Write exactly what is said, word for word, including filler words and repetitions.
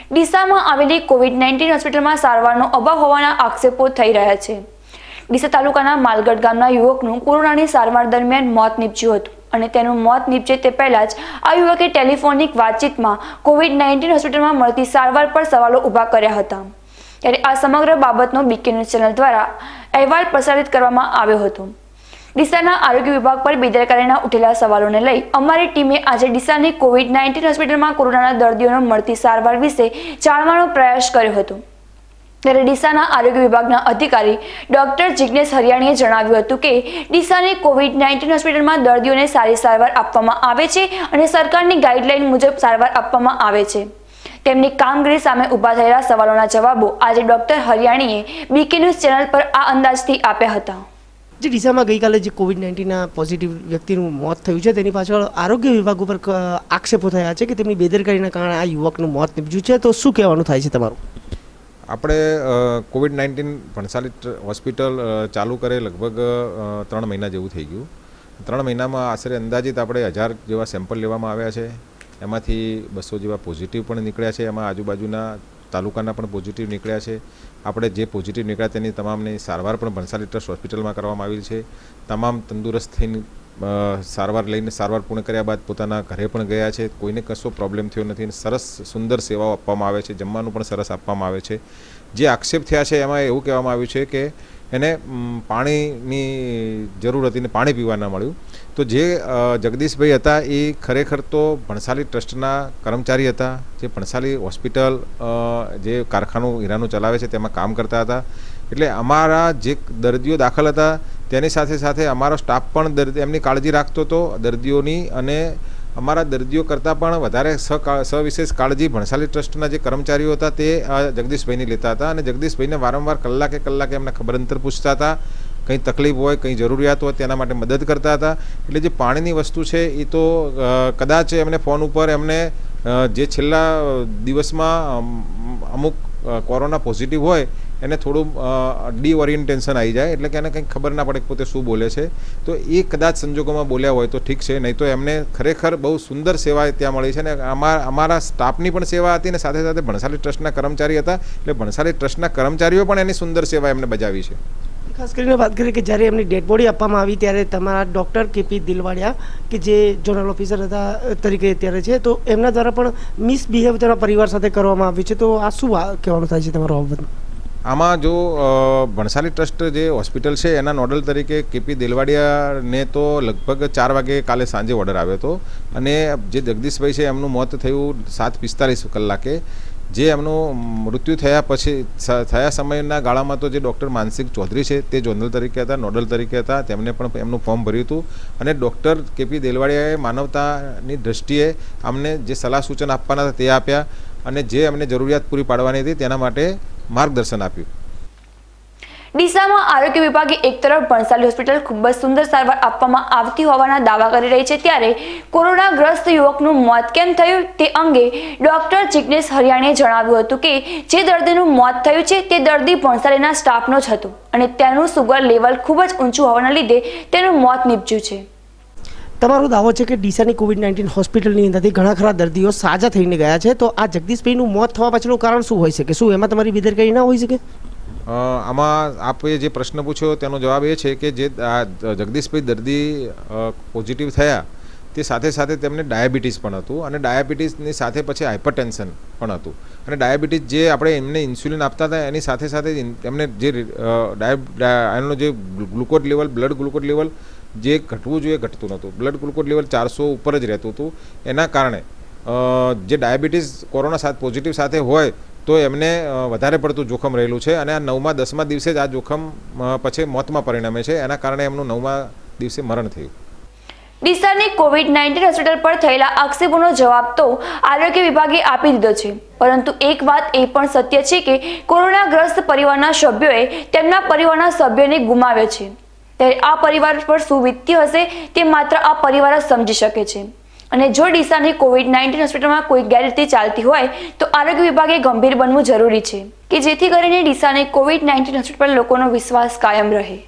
ડીસામાં આવેલી Covid nineteen હોસ્પિટલમાં સારવારનો અભાવ હોવાના આક્ષેપો થઈ રહ્યા છે। ડીસા તાલુકાના માલગઢ ગામના યુવકનું કોરોનાની સારવાર દરમિયાન મોત નીપજ્યું હતું અને તેનું મોત નીપજે તે પહેલા જ આ યુવકે ટેલિફોનિક વાતચીતમાં કોવિડ નાઇન્ટીન હોસ્પિટલમાં મળતી સારવાર પર સવાલો ઊભા કર્યા હતા। ત્યારે આ સમગ્ર બાબતનો બીકે ન્યૂઝ ચેનલ દ્વારા અહેવાલ પ્રસારિત કરવામાં આવ્યો હતો। ડીસાના આરોગ્ય વિભાગ પર બેદરકારીના ઉઠેલા સવાલોને લઈ અમારી ટીમે આજે ડીસાની કોવિડ નાઇન્ટીન હોસ્પિટલમાં કોરોનાના દર્દીઓને મળતી સારવાર વિશે જાણવાનો પ્રયાસ કર્યો હતો। ત્યારે ડીસાના આરોગ્ય વિભાગના અધિકારી ડોક્ટર જિગ્નેશ હરિયાણીએ જણાવ્યું હતું કે ડીસાની કોવિડ નાઇન્ટીન હોસ્પિટલમાં દર્દીઓને સારી સારવાર આપવામાં આવે છે અને સરકારની ગાઈડલાઈન મુજબ સારવાર આપવામાં આવે છે। તેમની કામગીરી સામે ઊભા થયેલા સવાલોના જવાબો આજે ડોક્ટર હરિયાણીએ બીકે ન્યૂઝ ચેનલ પર આ અંદાજથી આપ્યા હતા। જે ડીસામાં ગઈકાલે જે કોવિડ નાઇન્ટીનના પોઝિટિવ વ્યક્તિનું મોત થયું છે તેની પાછળ આરોગ્ય વિભાગ ઉપર આક્ષેપો થયા છે કે તેમની બેદરકારીના કારણે આ યુવકનું મોત નીપજ્યું છે, તો શું કહેવાનું થાય છે તમારું? આપણે કોવિડ નાઇન્ટીન ભણસાલી હોસ્પિટલ ચાલુ કરે લગભગ ત્રણ મહિના જેવું થઈ ગયું। ત્રણ મહિનામાં આશરે અંદાજિત આપણે હજાર જેવા સેમ્પલ લેવામાં આવ્યા છે, એમાંથી બસો જેવા પોઝિટિવ પણ નીકળ્યા છે, એમાં આજુબાજુના તાલુકાના પણ પોઝિટિવ નીકળ્યા છે। આપણે જે પોઝિટિવ નીકળ્યા તેની તમામની સારવાર પણ ભણસાલી ટ્રસ્ટ હોસ્પિટલમાં કરવામાં આવેલી છે। તમામ તંદુરસ્ત થઈને સારવાર લઈને સારવાર પૂર્ણ કર્યા બાદ પોતાના ઘરે પણ ગયા છે, કોઈને કશો પ્રોબ્લેમ થયો નથી। સરસ સુંદર સેવાઓ આપવામાં આવે છે, જમવાનું પણ સરસ આપવામાં આવે છે। જે આક્ષેપ થયા છે એમાં એવું કહેવામાં આવ્યું છે કે એને પાણીની જરૂર હતી ને પાણી પીવા ન મળ્યું। તો જે જગદીશભાઈ હતા એ ખરેખર તો ભણસાલી ટ્રસ્ટના કર્મચારી હતા, જે ભણસાલી હોસ્પિટલ જે કારખાનું હીરાનું ચલાવે છે તેમાં કામ કરતા હતા। એટલે અમારા જે દર્દીઓ દાખલ હતા તેની સાથે સાથે અમારો સ્ટાફ પણ દર્દી એમની કાળજી રાખતો હતો દર્દીઓની, અને અમારા દર્દીઓ કરતાં પણ વધારે સવિશેષ કાળજી ભણસાલી ટ્રસ્ટના જે કર્મચારીઓ હતા તે જગદીશભાઈની લેતા હતા, અને જગદીશભાઈને વારંવાર કલાકે કલાકે એમને ખબર અંતર પૂછતા હતા, કંઈ તકલીફ હોય કંઈ જરૂરિયાત હોય તેના માટે મદદ કરતા હતા। એટલે જે પાણીની વસ્તુ છે એ તો કદાચ એમને ફોન ઉપર એમને જે છેલ્લા દિવસમાં અમુક કોરોના પોઝિટિવ હોય એને થોડું ડીઓરિએન્ટેશન આવી જાય, એટલે કે એને કંઈક ખબર ના પડે પોતે શું બોલે છે, તો એ કદાચ સંજોગોમાં બોલ્યા હોય તો ઠીક છે, નહીં તો એમને ખરેખર બહુ સુંદર સેવા ત્યાં મળી છે। ને અમારા અમારા સ્ટાફની પણ સેવા હતી ને સાથે સાથે ભણસાલી ટ્રસ્ટના કર્મચારી હતા, એટલે ભણસાલી ટ્રસ્ટના કર્મચારીઓ પણ એની સુંદર સેવા એમને બજાવી છે। ખાસ કરીને વાત કરીએ કે જ્યારે એમની ડેડ બોડી આપવામાં આવી ત્યારે તમારા ડૉક્ટર કેપી દિલવાડિયા કે જે ઝોનલ ઓફિસર હતા તરીકે અત્યારે છે, તો એમના દ્વારા પણ મિસબિહેવ તેના પરિવાર સાથે કરવામાં આવ્યું છે, તો આ શું કહેવાનું થાય છે તમારો બાબતમાં? આમાં જો ભણસાલી ટ્રસ્ટ જે હોસ્પિટલ છે એના નોડલ તરીકે કેપી દેલવાડિયાને તો લગભગ ચાર વાગે કાલે સાંજે ઓર્ડર આવ્યો હતો, અને જે જગદીશભાઈ છે એમનું મોત થયું સાત પિસ્તાલીસ કલાકે। જે એમનું મૃત્યુ થયા પછી થયા સમયના ગાળામાં તો જે ડૉક્ટર માનસિક ચૌધરી છે તે જોનલ તરીકે હતા, નોડલ તરીકે હતા, તેમને પણ એમનું ફોર્મ ભર્યું હતું, અને ડૉક્ટર કેપી દેલવાડિયાએ માનવતાની દૃષ્ટિએ અમને જે સલાહ સૂચન આપવાના હતા તે આપ્યા, અને જે અમને જરૂરિયાત પૂરી પાડવાની હતી તેના માટે માર્ગદર્શન આપ્યું। ડીસામાં આરોગ્ય વિભાગે એક તરફ ભણસાલી હોસ્પિટલ ખૂબ જ સુંદર સારવાર આપવામાં આવતી હોવાના દાવા કરી રહી છે, ત્યારે કોરોનાગ્રસ્ત યુવકનું મોત કેમ થયું તે અંગે ડોક્ટર જિગ્નેશ હરિયાણીએ જણાવ્યું હતું કે જે દર્દીનું મોત થયું છે તે દર્દી ભણસાલીના સ્ટાફનો જ હતો, અને તેનું સુગર લેવલ ખૂબ જ ઊંચું હોવાના લીધે તેનું મોત નીપજ્યું છે। તમારો દાવો છે કે ડીસાની કોવિડ નાઇન્ટીન હોસ્પિટલની અંદરથી ઘણા ખરા દર્દીઓ સાજા થઈને ગયા છે, તો આ જગદીશભાઈનું મોત થવા પાછળનું કારણ શું હોઈ શકે? શું એમાં તમારી બેદરકારી ના હોઈ શકે? આમાં આપે જે પ્રશ્ન પૂછ્યો તેનો જવાબ એ છે કે જે જગદીશભાઈ દર્દી પોઝિટિવ થયા તે સાથે સાથે તેમને ડાયાબિટીસ પણ હતું, અને ડાયાબિટીસની સાથે પછી હાઇપરટેન્શન પણ હતું, અને ડાયાબિટીસ જે આપણે એમને ઇન્સ્યુલિન આપતા હતા એની સાથે સાથે એમને જે એનો જે glucose level blood glucose level જે ઘટવું જોઈએ ઘટતું નહોતું, બ્લડ ગ્લુકોઝ લેવલ ચારસો ઉપર જ રહેતું હતું। એના કારણે જે ડાયાબિટીસ કોરોના સાથે પોઝિટિવ સાથે હોય તો એમને વધારે પડતું જોખમ રહેલું છે, અને આ નવમા દસમા દિવસે જ આ જોખમ પછી મોતમાં પરિણમે છે, એના કારણે એમનું નવમા દિવસે મરણ થયું। ડીસાની કોવિડ નાઇન્ટીન હોસ્પિટલ પર થયેલા આક્ષેપોનો જવાબ તો આરોગ્ય વિભાગે આપી દીધો છે, પરંતુ એક વાત એ પણ સત્ય છે કે કોરોનાગ્રસ્ત પરિવારના સભ્યોએ તેમના પરિવારના સભ્યોને ગુમાવ્યો છે, ત્યારે આ પરિવાર પર શું વીતતી હશે તે માત્ર આ પરિવાર જ સમજી શકે છે। અને જો ડીસાની કોવિડ નાઇન્ટીન હોસ્પિટલમાં કોઈ ગેરરીતિ ચાલતી હોય તો આરોગ્ય વિભાગે ગંભીર બનવું જરૂરી છે કે જેથી કરીને ડીસાની કોવિડ નાઇન્ટીન હોસ્પિટલ પર લોકોનો વિશ્વાસ કાયમ રહે।